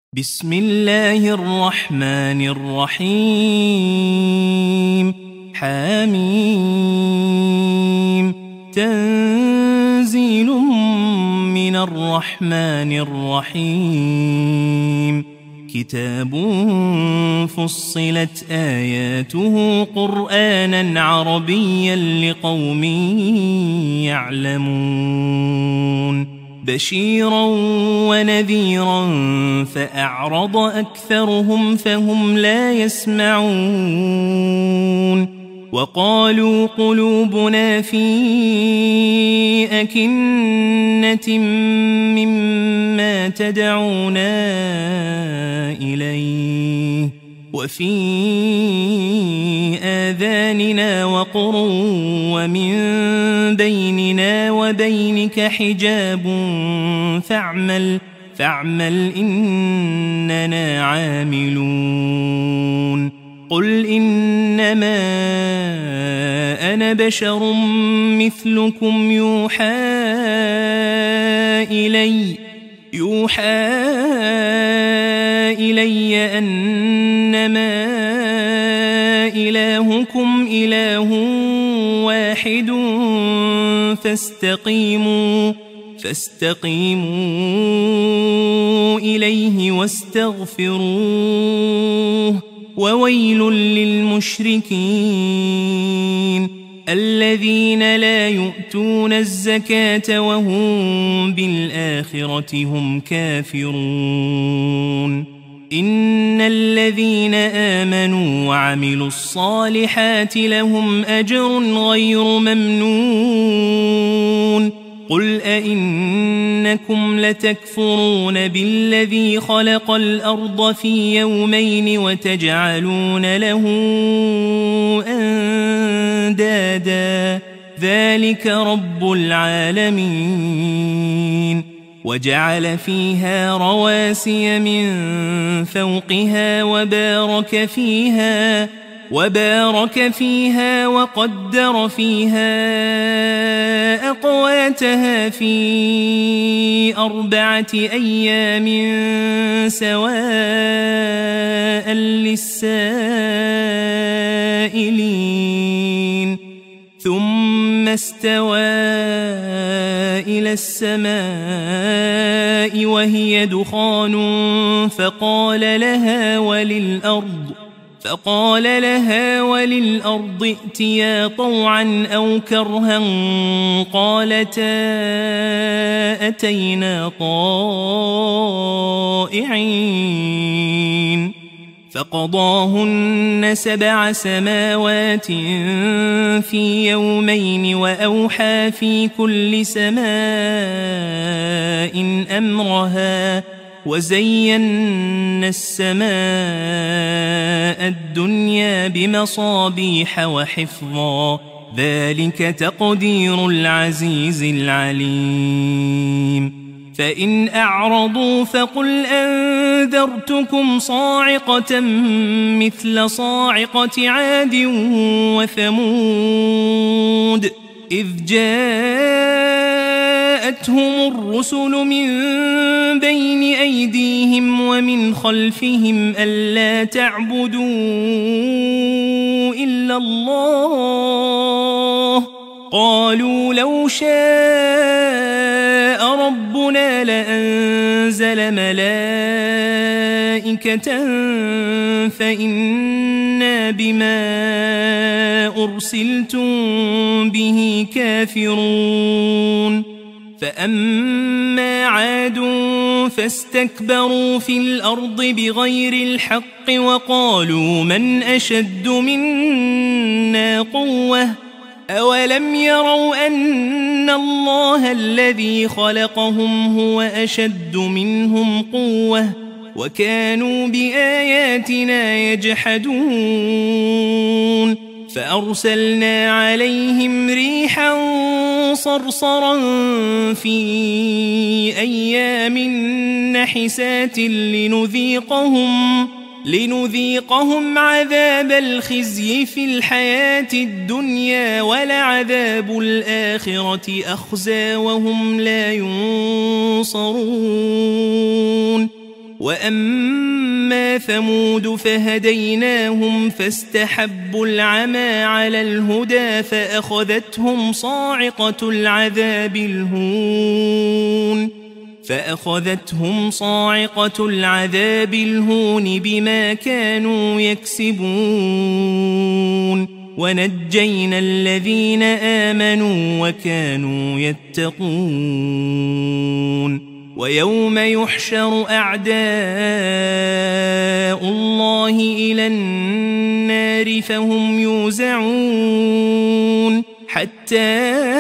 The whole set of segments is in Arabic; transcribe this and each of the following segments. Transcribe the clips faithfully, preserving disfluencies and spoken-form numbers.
بسم الله الرحمن الرحيم حميم تنزيل من الرحمن الرحيم كتاب فصلت آياته قرآنا عربيا لقوم يعلمون بشيرا ونذيرا فأعرض أكثرهم فهم لا يسمعون وقالوا قلوبنا في أكنة مما تدعونا إليه وفي آذاننا وقر ومن بيننا وبينك حجاب فاعمل فاعمل إننا عاملون قل إنما أنا بشر مثلكم يوحى إلي يوحى إلي أنما إلهكم إله واحد فاستقيموا فاستقيموا إليه واستغفروه وويل للمشركين الذين لا يؤتون الزكاة وهم بالآخرة هم كافرون إن الذين آمنوا وعملوا الصالحات لهم أجر غير ممنون قل أئنكم لتكفرون بالذي خلق الأرض في يومين وتجعلون له أندادا ذلك رب العالمين وجعل فيها رواسي من فوقها وبارك فيها وبارك فيها وقدر فيها أقواتها في أربعة أيام سواء للسائلين ثم استوى إلى السماء وهي دخان فقال لها وللأرض فقال لها وللأرض ائتيا طوعا أو كرها قالتا أتينا طائعين فقضاهن سبع سماوات في يومين وأوحى في كل سماء أمرها وزينا السماء الدنيا بمصابيح وحفظا ذلك تقدير العزيز العليم فإن أعرضوا فقل أنذرتكم صاعقة مثل صاعقة عاد وثمود إذ جاءتهم الرسل من بين أيديهم ومن خلفهم ألا تعبدوا إلا الله قالوا لو شاء ربنا لأنزل ملائكة فإنا بما أرسلتم به كافرون فأما عاد فاستكبروا في الأرض بغير الحق وقالوا من أشد منا قوة أولم يروا أن الله الذي خلقهم هو أشد منهم قوة وكانوا بآياتنا يجحدون فأرسلنا عليهم ريحا صرصرا في أيام نحسات لنذيقهم لنذيقهم عذاب الخزي في الحياة الدنيا ولعذاب الآخرة أخزى وهم لا ينصرون وأما ثمود فهديناهم فاستحبوا العمى على الهدى فأخذتهم صاعقة العذاب الهون فأخذتهم صاعقة العذاب الهون بما كانوا يكسبون ونجينا الذين آمنوا وكانوا يتقون ويوم يحشر أعداء الله إلى النار فهم يوزعون حتى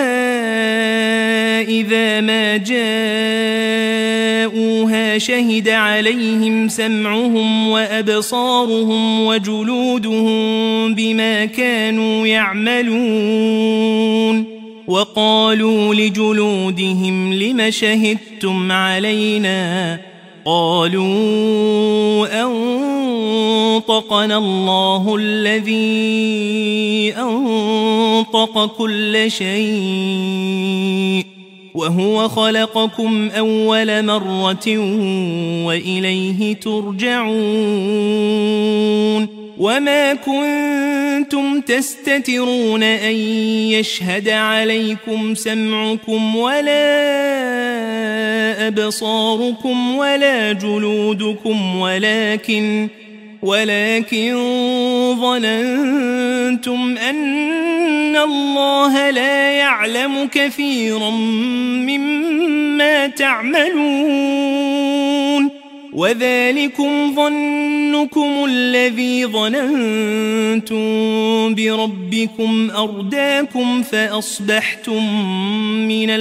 إذا ما جاءوها شهد عليهم سمعهم وأبصارهم وجلودهم بما كانوا يعملون وقالوا لجلودهم لم شهدتم علينا قالوا أنطقنا الله الذي أنطق كل شيء وهو خلقكم أول مرة وإليه ترجعون وما كنتم تستترون أن يشهد عليكم سمعكم ولا أبصاركم ولا جلودكم ولكن ولكن ظننتم أن الله لا يعلم كثيرا مما تعملون وذلكم ظنكم الذي ظننتم بربكم أرداكم فأصبحتم من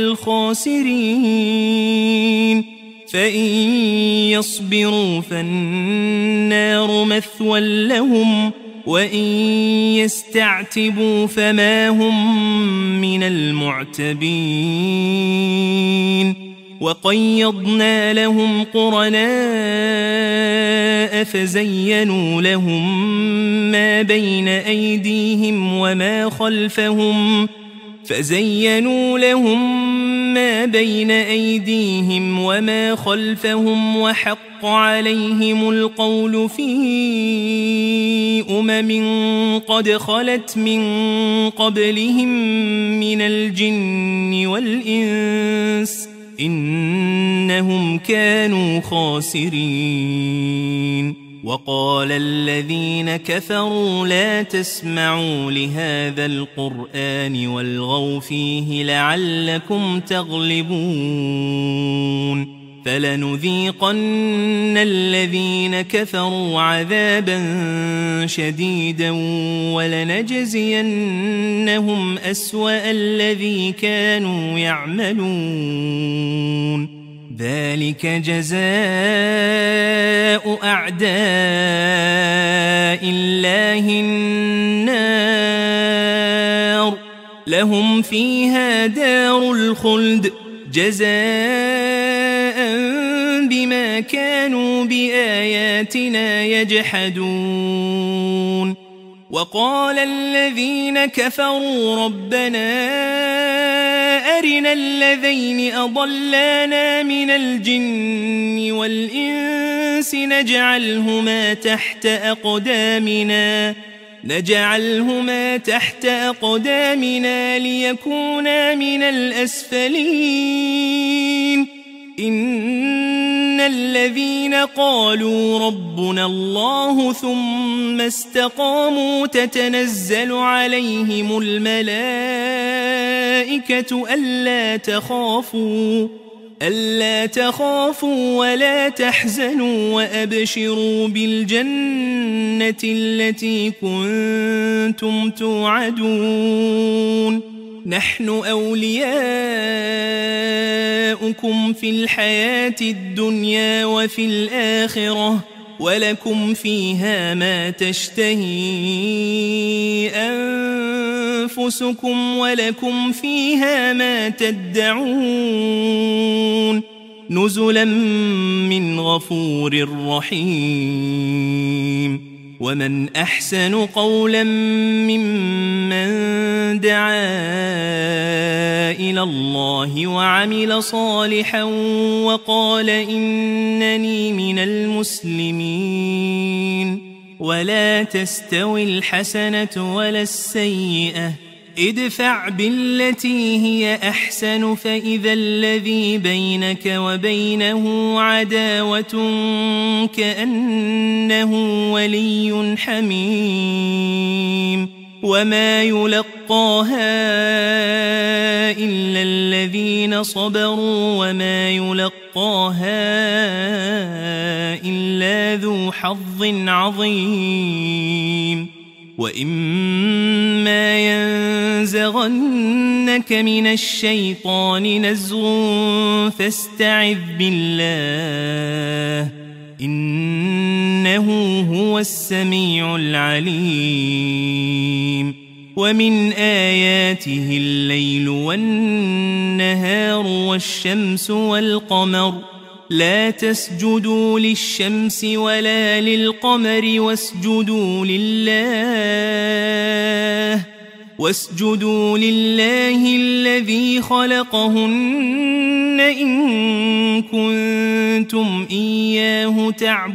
الخاسرين فإن يصبروا فالنار مثوى لهم وإن يستعتبوا فما هم من المعتبين وقيضنا لهم قرناء فزينوا لهم ما بين أيديهم وما خلفهم فزينوا لهم ما بين أيديهم وما خلفهم وحق عليهم القول في أمم قد خلت من قبلهم من الجن والإنس إنهم كانوا خاسرين وقال الذين كفروا لا تسمعوا لهذا القرآن والغوا فيه لعلكم تغلبون فلنذيقن الذين كفروا عذابا شديدا ولنجزينهم أسوأ الذي كانوا يعملون ذلك جزاء أعداء الله النار لهم فيها دار الخلد جزاء بما كانوا بآياتنا يجحدون وقال الذين كفروا ربنا أرنا الذين أضلانا من الجن والإنس نجعلهما تحت أقدامنا نجعلهما تحت أقدامنا ليكونا من الأسفلين إن الذين قالوا ربنا الله ثم استقاموا تتنزل عليهم الملائكة ألا تخافوا ألا تخافوا ولا تحزنوا وأبشروا بالجنة التي كنتم توعدون نحن أولياؤكم في الحياة الدنيا وفي الآخرة ولكم فيها ما تشتهي أنفسكم ولكم فيها ما تدعون نزلا من غفور رحيم ومن أحسن قولا ممن دعا إلى الله وعمل صالحا وقال إنني من المسلمين ولا تستوي الحسنة ولا السيئة ادفع بالتي هي أحسن فإذا الذي بينك وبينه عداوة كأنه ولي حميم وما يلقاها إلا الذين صبروا وما يلقاها إلا ذو حظ عظيم وإما ينزغنك من الشيطان نزغ فاستعذ بالله إنه هو السميع العليم ومن آياته الليل والنهار والشمس والقمر لا تسجدوا للشمس ولا للقمر واسجدوا لله واسجدوا لله الذي خلقهن إن كنتم إياه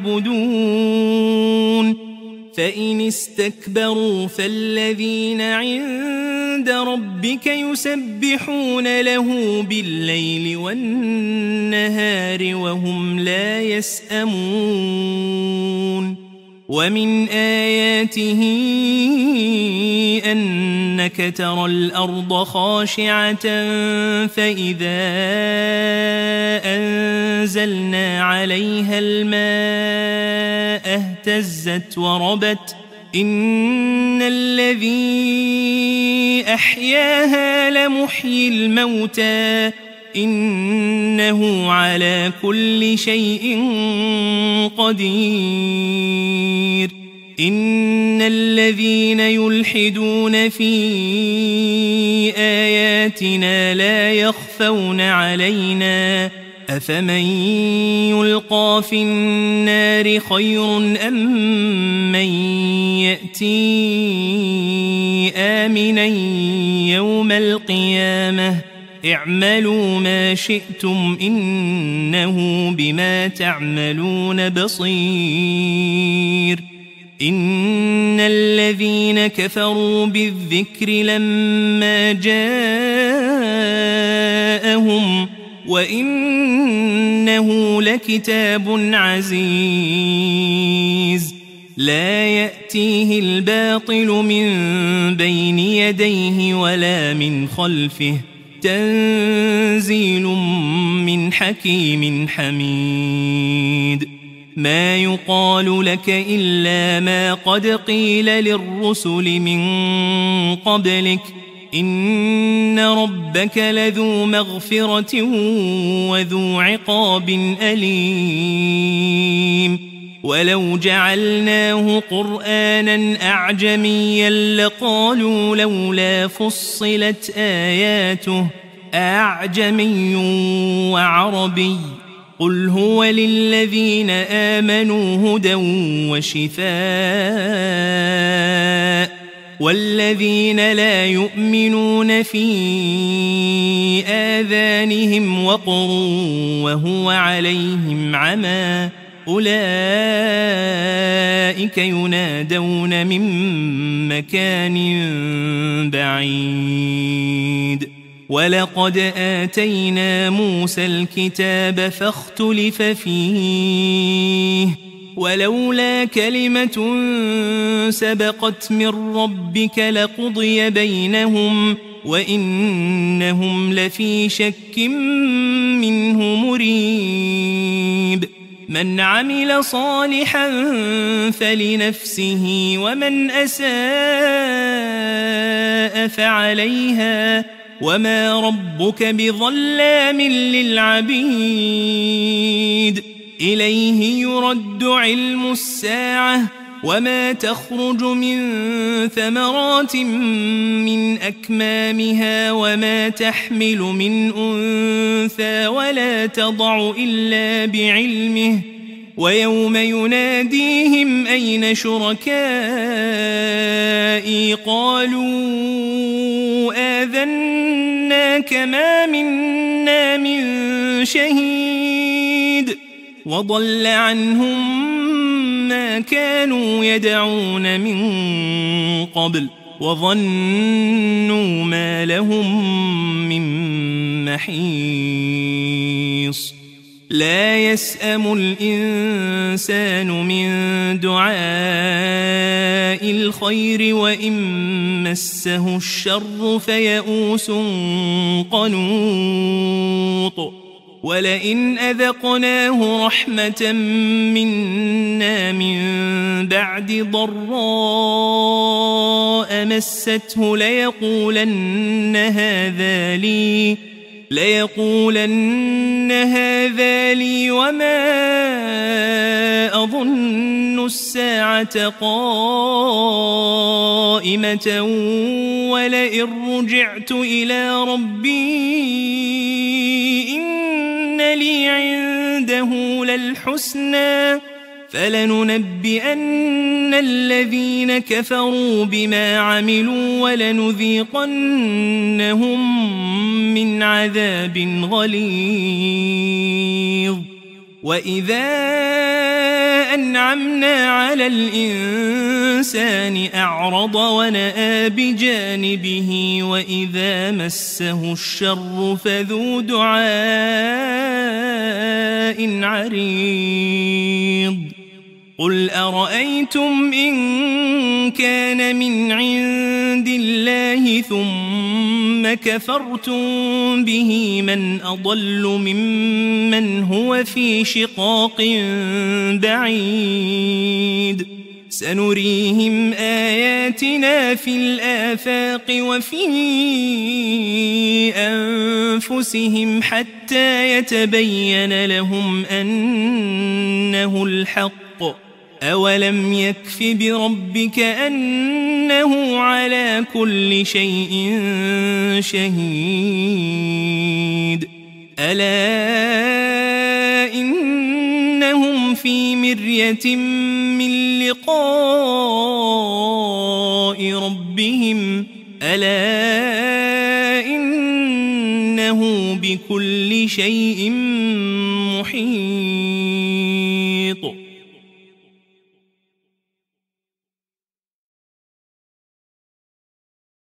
تعبدون فإن استكبروا فالذين عند ربك يسبحون له بالليل والنهار وهم لا يسأمون ومن آياته أنك ترى الأرض خاشعة فإذا أنزلنا عليها الماء اهتزت وربت إن الذي أحياها لمحيي الموتى إنه على كل شيء قدير إن الذين يلحدون في آياتنا لا يخفون علينا أفمن يلقى في النار خير أم من يأتي آمنا يوم القيامة اعملوا ما شئتم إنه بما تعملون بصير إن الذين كفروا بالذكر لما جاءهم وإنه لكتاب عزيز لا يأتيه الباطل من بين يديه ولا من خلفه تنزيل من حكيم حميد ما يقال لك إلا ما قد قيل للرسل من قبلك إن ربك لذو مغفرة وذو عقاب أليم ولو جعلناه قرآنا أعجميا لقالوا لولا فصلت آياته أعجمي وعربي قل هو للذين آمنوا هدى وشفاء والذين لا يؤمنون في آذانهم وقر وهو عليهم عمى أولئك ينادون من مكان بعيد ولقد آتينا موسى الكتاب فاختلف فيه ولولا كلمة سبقت من ربك لقضي بينهم وإنهم لفي شك منه مريب من عمل صالحا فلنفسه ومن أساء فعليها وما ربك بظلام للعبيد إليه يرد علم الساعة وما تخرج من ثمرات من أكمامها وما تحمل من أنثى ولا تضع إلا بعلمه ويوم يناديهم أين شركائي قالوا آذناك ما منا من شهيد وضل عنهم ما كانوا يدعون من قبل وظنوا ما لهم من محيص لا يسأم الإنسان من دعاء الخير وإن مسه الشر فيئوس قنوط ولئن أذقناه رحمة منا من بعد ضراء مسته ليقولن هذا لي ليقولن هذا لي وما أظن الساعة قائمة ولئن رجعت إلى ربي إن لي عنده للحسنى فلننبئن الذين كفروا بما عملوا ولنذيقنهم من عذاب غليظ وإذا أنعمنا على الإنسان أعرض ونأى بجانبه وإذا مسه الشر فذو دعاء عريض قل أرأيتم إن كان من عند الله ثم كفرتم به من أضل ممن هو في شقاق بعيد سنريهم آياتنا في الآفاق وفي أنفسهم حتى يتبين لهم أنه الحق أولم يكف بربك أنه على كل شيء شهيد ألا إنهم في مرية من لقاء ربهم ألا إنه بكل شيء محيط